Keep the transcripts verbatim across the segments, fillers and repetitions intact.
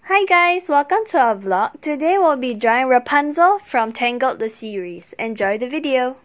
Hi guys, welcome to our vlog. Today we'll be drawing Rapunzel from Tangled the series. Enjoy the video!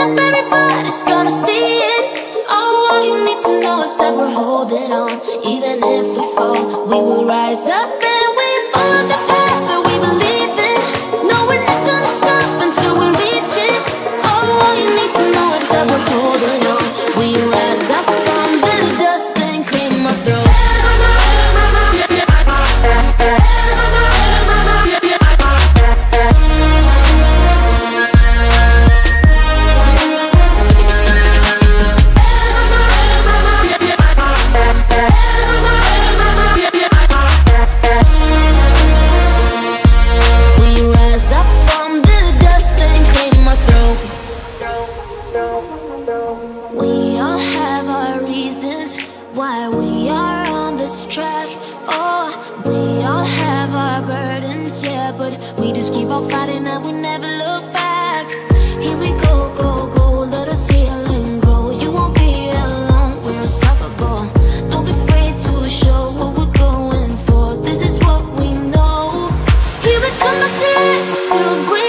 up, everybody's gonna see it. Oh, all you need to know is that we're holding on. Even if we fall, we will rise up and we follow the path that we believe in. No, we're not gonna stop until we reach it. Oh, all you need to know is that we're holding on. We rise up from the dust and clear my throat. We all have our reasons why we are on this track. Oh, we all have our burdens, yeah, but we just keep on fighting and we never look back. Here we go, go, go, let us heal and grow. You won't be alone, we're unstoppable. Don't be afraid to show what we're going for. This is what we know. Here we come back to life, still breathing.